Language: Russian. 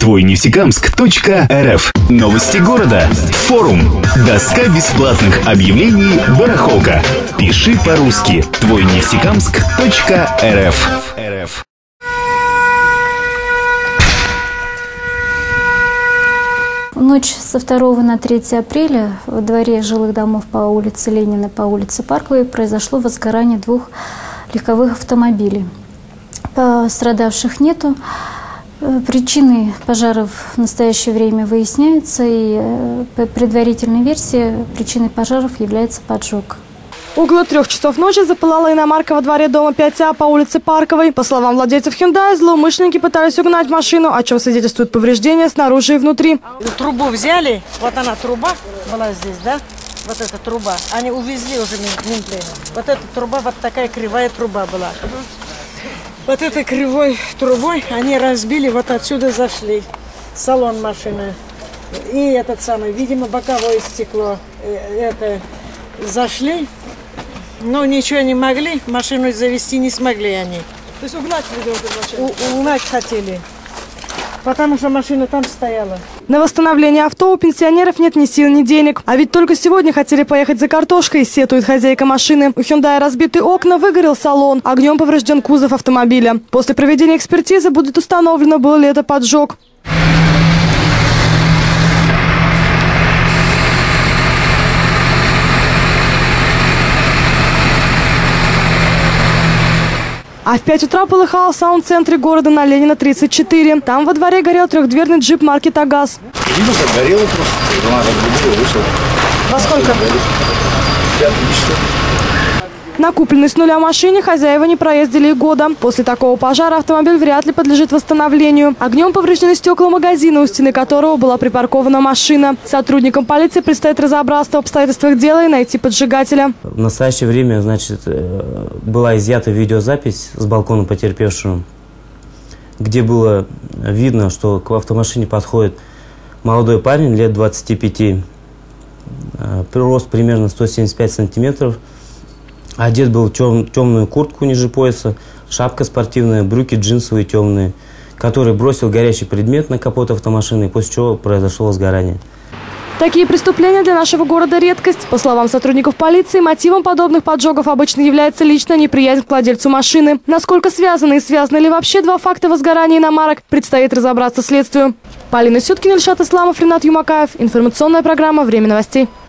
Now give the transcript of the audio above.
твойнефтекамск.рф. Новости города. Форум. Доска бесплатных объявлений «Барахолка». Пиши по-русски. твойнефтекамск.рф. В ночь со 2 на 3 апреля во дворе жилых домов по улице Ленина, по улице Парковой произошло возгорание 2 легковых автомобилей. Пострадавших нету. Причины пожаров в настоящее время выясняются, и по предварительной версии причиной пожаров является поджог. Около 3 часов ночи запылала иномарка во дворе дома 5А по улице Парковой. По словам владельцев Hyundai, злоумышленники пытались угнать машину, о чем свидетельствуют повреждения снаружи и внутри. Трубу взяли, вот она труба была здесь, да? Вот эта труба. Они увезли уже менты. Вот эта труба, вот такая кривая труба была. Вот этой кривой трубой они разбили, вот отсюда зашли. Салон машины. И этот самый, видимо, боковое стекло. Это зашли. Но ничего не могли, машину завести не смогли они. То есть угнать хотели эту машину? Угнать хотели, потому что машина там стояла. На восстановление авто у пенсионеров нет ни сил, ни денег. А ведь только сегодня хотели поехать за картошкой, сетует хозяйка машины. У Hyundai разбиты окна, выгорел салон, огнем поврежден кузов автомобиля. После проведения экспертизы будет установлено, был ли это поджог. А в 5 утра полыхало в самом центре города на Ленина, 34. Там во дворе горел 3-дверный джип марки «Тагаз». Видно, как горело просто. Вышел. Во сколько? На купленной с нуля машине хозяева не проездили и года. После такого пожара автомобиль вряд ли подлежит восстановлению. Огнем повреждены стекла магазина, у стены которого была припаркована машина. Сотрудникам полиции предстоит разобраться в обстоятельствах дела и найти поджигателя. В настоящее время, была изъята видеозапись с балкона потерпевшего, где было видно, что к автомашине подходит молодой парень лет 25, рост примерно 175 сантиметров. Одет был в темную куртку ниже пояса, шапка спортивная, брюки джинсовые темные, который бросил горящий предмет на капот автомашины, после чего произошло возгорание. Такие преступления для нашего города редкость. По словам сотрудников полиции, мотивом подобных поджогов обычно является личная неприязнь к владельцу машины. Насколько связаны и связаны ли вообще 2 факта возгорания иномарок, предстоит разобраться следствию. Полина Сюткина, Ильшат Исламов, Ренат Юмакаев. Информационная программа «Время новостей».